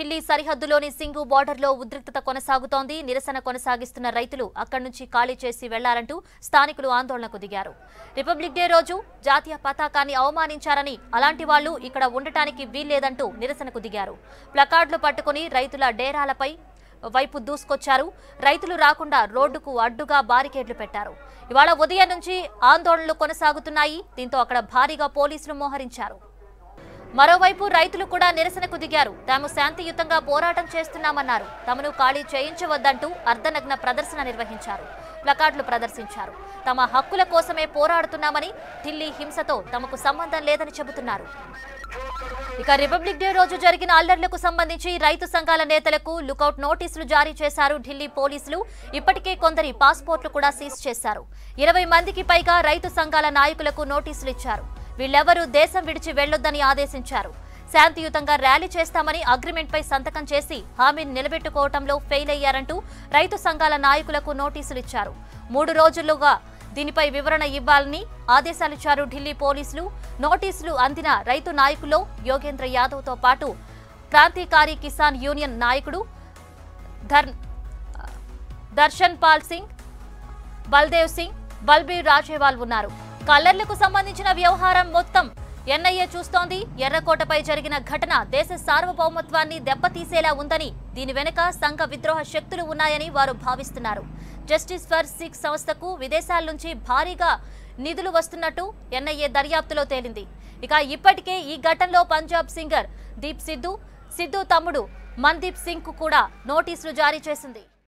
ఢిల్లీ సరిహద్దులోని సింగు బోర్డర్లో ఉద్రిక్తత కొనసాగుతోంది. నిరసన కొనసాగిస్తున్న రైతులు అక్కడి నుంచి ఖాళీ చేసి వెళ్లారంటూ స్థానికులు ఆందోళనకు దిగారు. రిపబ్లిక్ డే రోజు జాతీయ పతాకాన్ని అవమానించారని, అలాంటి వాళ్లు ఇక్కడ ఉండటానికి వీల్లేదంటూ నిరసనకు దిగారు. ప్లకార్డులు పట్టుకుని రైతుల డేరాలపై వైపు దూసుకొచ్చారు. రైతులు రాకుండా రోడ్డుకు అడ్డుగా బారికేడ్లు పెట్టారు. ఇవాళ ఉదయం నుంచి ఆందోళనలు కొనసాగుతున్నాయి. దీంతో అక్కడ భారీగా పోలీసులు మోహరించారు. మరోవైపు రైతులు కూడా నిరసనకు దిగారు. తాము శాంతియుతంగా పోరాటం చేస్తున్నామన్నారు. తమను ఖాళీ చేయించవద్దంటూ అర్ధనగ్న ప్రదర్శన నిర్వహించారు. ప్లకార్డులు ప్రదర్శించారు. తమ హక్కుల కోసమే పోరాడుతున్నామని, ఢిల్లీ హింసతో తమకు సంబంధం లేదని చెబుతున్నారు. ఇక రిపబ్లిక్ డే రోజు జరిగిన అల్లర్లకు సంబంధించి రైతు సంఘాల నేతలకు లుకౌట్ నోటీసులు జారీ చేశారు ఢిల్లీ పోలీసులు. ఇప్పటికే కొందరి పాస్పోర్ట్లు కూడా సీజ్ చేశారు. 20 మందికి పైగా రైతు సంఘాల నాయకులకు నోటీసులు ఇచ్చారు. వీళ్లెవరూ దేశం విడిచి వెళ్లొద్దని ఆదేశించారు. శాంతియుతంగా ర్యాలీ చేస్తామని అగ్రిమెంట్పై సంతకం చేసి హామీని నిలబెట్టుకోవడంలో ఫెయిల్ అయ్యారంటూ రైతు సంఘాల నాయకులకు నోటీసులు ఇచ్చారు. 3 రోజులుగా దీనిపై వివరణ ఇవ్వాలని ఆదేశాలిచ్చారు ఢిల్లీ పోలీసులు. నోటీసులు అందిన రైతు నాయకుల్లో యోగేంద్ర యాదవ్తో పాటు క్రాంతికారి కిసాన్ యూనియన్ నాయకుడు దర్శన్ పాల్ సింగ్, బల్దేవ్ సింగ్, బల్బీర్ రాజేవాల్ ఉన్నారు. కల్లర్లకు సంబంధించిన వ్యవహారం మొత్తం ఎన్ఐఏ చూస్తోంది. ఎర్రకోటపై జరిగిన ఘటన దేశ సార్వభౌమత్వాన్ని దెబ్బతీసేలా ఉందని, దీని వెనుక సంఘ విద్రోహ శక్తులు ఉన్నాయని వారు భావిస్తున్నారు. జస్టిస్ ఫర్ సిక్ సంస్థకు విదేశాల నుంచి భారీగా నిధులు వస్తున్నట్టు ఎన్ఐఏ దర్యాప్తులో తేలింది. ఇక ఇప్పటికే ఈ ఘటనలో పంజాబ్ సింగర్ దీప్ సిద్ధు తమ్ముడు మన్దీప్ సింగ్ కు కూడా నోటీసులు జారీ చేసింది.